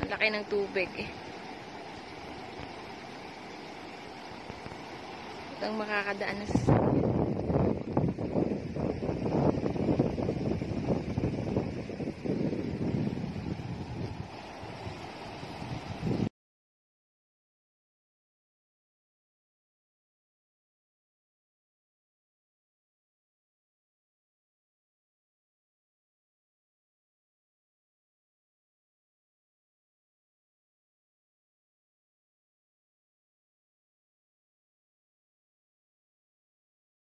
Ang laki ng tubig eh. Ang makakadaan na sa